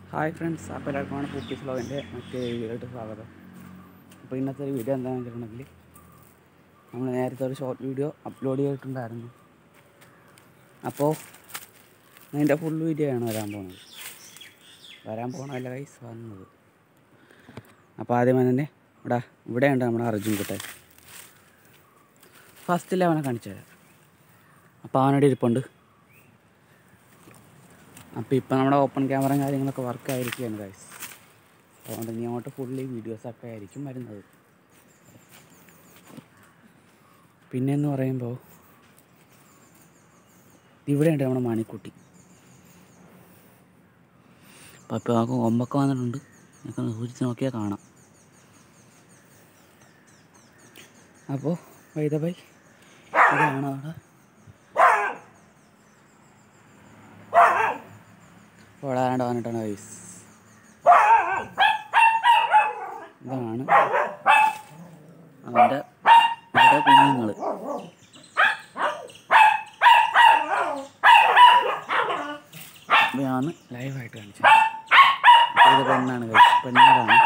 Hi friends, അപ്പോൾ എല്ലാവർക്കും പൂപ്പീസ് വ്ളോഗിൻ്റെ മറ്റേ വീഡിയോയിലോട്ട് സ്വാഗതം. അപ്പോൾ ഇന്നത്തെ ഒരു വീഡിയോ എന്താണെന്ന് വെച്ചിട്ടുണ്ടെങ്കിൽ, നമ്മൾ നേരത്തെ ഒരു ഷോർട്ട് വീഡിയോ അപ്ലോഡ് ചെയ്തിട്ടുണ്ടായിരുന്നു. അപ്പോൾ അതിൻ്റെ ഫുൾ വീഡിയോ ആണ് വരാൻ പോകുന്നതല്ല ഗൈസ്, വന്നത്. അപ്പോൾ ആദ്യമേ തന്നെ ഇവിടെയുണ്ട് നമ്മുടെ അർജുൻ കുട്ടൻ. ഫസ്റ്റിൽ അവനെ കാണിച്ചു തരാം. അപ്പോൾ അവനോട് ഇരിപ്പുണ്ട്. അപ്പോൾ ഇപ്പോൾ നമ്മുടെ ഓപ്പൺ ക്യാമറയും കാര്യങ്ങളൊക്കെ വർക്ക് ആയിരിക്കുകയാണ് ഗൈസ്. അതുകൊണ്ട് ഇനി അങ്ങോട്ട് ഫുള്ളി വീഡിയോസൊക്കെ ആയിരിക്കും വരുന്നത്. പിന്നെയെന്ന് പറയുമ്പോൾ ഇവിടെയുണ്ട് നമ്മുടെ മണിക്കുട്ടി. അപ്പോൾ ഇപ്പോൾ നമുക്ക് കൊമ്പൊക്കെ വന്നിട്ടുണ്ട്. നമുക്ക് സൂചിച്ച് നോക്കിയാൽ കാണാം. അപ്പോൾ വൈദബൈ ഇതാണ് അവിടെ. ഓടാനായിട്ട് വന്നിട്ടാണ് ഗൈസ്. ഇതാണ് അവൻ്റെ കുഞ്ഞുങ്ങൾ. ഞാൻ ലൈവായിട്ട് കാണിച്ചത്. അപ്പോൾ ഇത് പെണ്ണാണ് ഗൈസ്, പെണ്ണാണ്.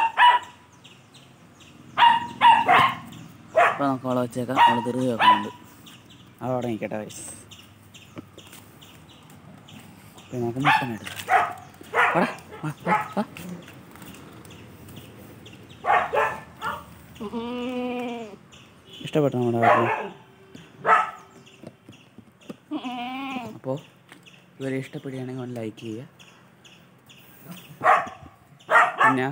അപ്പോൾ നമുക്ക് അവളെ വെച്ചേക്കാം. അവൾ തെറി വെക്കുന്നുണ്ട്. അവിടെ നിൽക്കട്ടെ ഗൈസ്. അപ്പോൾ നമുക്ക് മുട്ടനായിട്ട് ഇഷ്ടപ്പെട്ടു നമ്മുടെ വീട്ടിൽ. അപ്പോൾ ഇവരെ ഇഷ്ടപ്പെടുകയാണെങ്കിൽ ഒന്ന് ലൈക്ക് ചെയ്യുക. പിന്നെ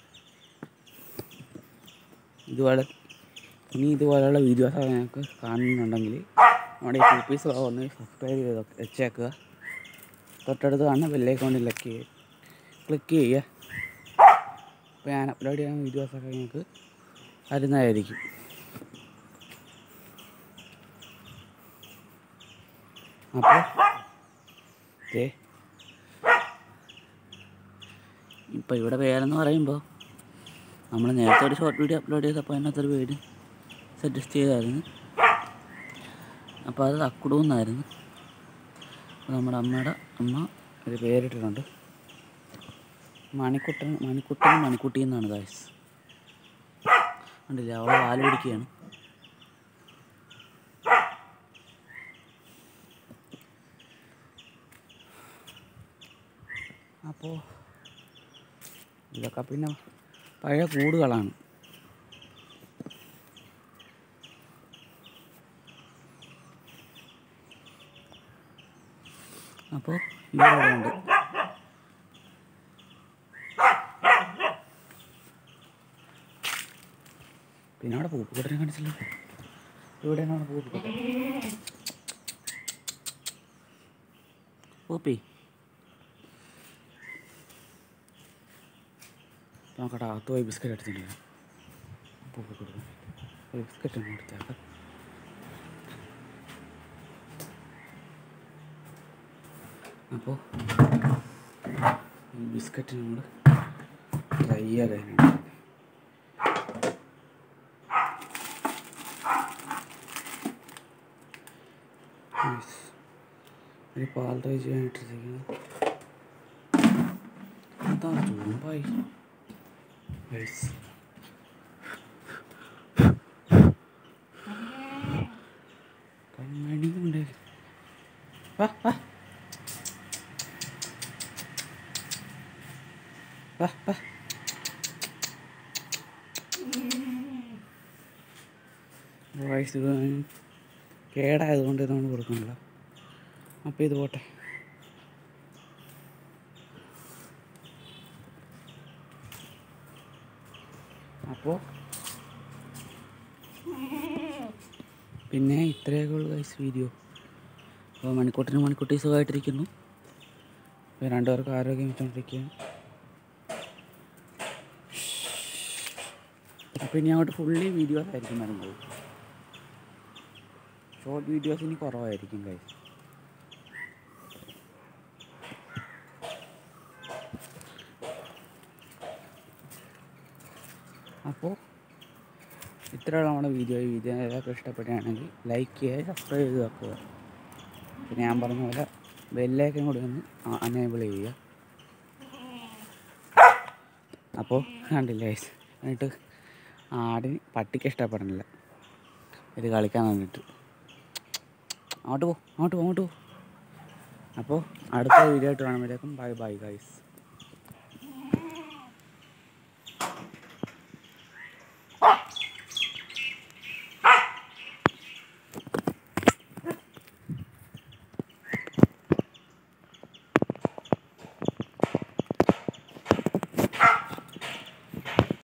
ഇതുപോലെയുള്ള വീഡിയോസ് ഞങ്ങൾക്ക് കാണുന്നുണ്ടെങ്കിൽ നമ്മുടെ ഈ പൂപ്പീസ് വ്ളോഗ് ഒന്ന് സബ്സ്ക്രൈബ് ചെയ്ത് വെച്ചേക്കുക. തൊട്ടടുത്ത് കാണുന്ന ബെല്ലൈക്കൺ ക്ലിക്ക് ചെയ്യുക. അപ്പോൾ ഞാൻ അപ്ലോഡ് ചെയ്യുന്ന വീഡിയോസൊക്കെ നിങ്ങൾക്ക് വരുന്നതായിരിക്കും. അപ്പോൾ ഇപ്പോൾ ഇവിടെ പേരെന്ന് പറയുമ്പോൾ, നമ്മൾ നേരത്തെ ഒരു ഷോർട്ട് വീഡിയോ അപ്ലോഡ് ചെയ്തപ്പോൾ അതിനകത്തൊരു പേര് സജസ്റ്റ് ചെയ്തായിരുന്നു. അപ്പോൾ അത് അക്കുടു എന്നായിരുന്നു. അപ്പോൾ നമ്മുടെ അമ്മയുടെ അമ്മ ഒരു പേരിട്ടിട്ടുണ്ട്. മണിക്കുട്ടി എന്നാണ് ഗൈസ്. കണ്ടില്ല, അവളെ പാല് പിടിക്കുകയാണ്. അപ്പോൾ ഇതൊക്കെ പിന്നെ പഴയ കൂടുകളാണ്. അപ്പോൾ ഇവിടെ ഉണ്ട്. പിന്നെ അവിടെ പൂപ്പുകുട്ടനെ കാണിച്ചല്ലോ. ഇവിടെയാണ് അവിടെ പൂപ്പുകുട്ടൻ. പൂപ്പി നോക്കട്ടെ, അകത്ത് പോയി ബിസ്ക്കറ്റ് എടുത്തിട്ടില്ല. പൂപ്പുകുട്ടൻ ഒരു ബിസ്ക്കറ്റ് ഒന്നും എടുത്തേക്കാം. അപ്പോൾ ഈ ബിസ്ക്കറ്റ് നമ്മൾ ട്രൈ ചെയ്യാനായിട്ട് ഒരു പാൽ ട്രൈ ചെയ്യാനായിട്ടിരിക്കുന്നത്. അതാണ് ചൂമ്പായി ഗൈസ്. കണ്ണടിയുണ്ട്. വയസ്സ് കേടായതുകൊണ്ട് ഇതാണ് കൊടുക്കണല്ലോ. അപ്പോൾ ഇത് പോട്ടെ. അപ്പോൾ പിന്നെ ഇത്രയൊക്കെ ഉള്ളു ഗൈസ് വീഡിയോ. അപ്പോൾ മണിക്കുട്ടി സുഖമായിട്ടിരിക്കുന്നു. അപ്പോൾ രണ്ടുപേർക്ക് ആരോഗ്യം വെച്ചുകൊണ്ടിരിക്കുകയാണ്. അപ്പോൾ ഇനി അങ്ങോട്ട് ഫുള്ളി വീഡിയോസ് ആയിരിക്കും വരുന്നത്. ഷോർട്ട് വീഡിയോസ് ഇനി കുറവായിരിക്കും ഗൈസ്. അപ്പോൾ ഇത്രയുള്ള നമ്മുടെ വീഡിയോ ഏതൊക്കെ ഇഷ്ടപ്പെടുകയാണെങ്കിൽ ലൈക്ക് ചെയ്യുക, സബ്സ്ക്രൈബ് ചെയ്ത് വെക്കുക. പിന്നെ ഞാൻ പറഞ്ഞ പോലെ ബെല്ലൈക്കൻ കൂടി ഒന്ന് അനേബിൾ ചെയ്യുക. അപ്പോൾ കണ്ടില്ലേ ഗൈസ്, എന്നിട്ട് പട്ടിക്ക് ഇഷ്ടപ്പെടുന്നില്ല ഇത് കളിക്കാൻ വന്നിട്ട്. അങ്ങോട്ട് പോ. അപ്പോൾ അടുത്ത വീഡിയോ ആയിട്ട് കാണുമ്പോഴേക്കും ബൈ ബൈ ഗൈസ്.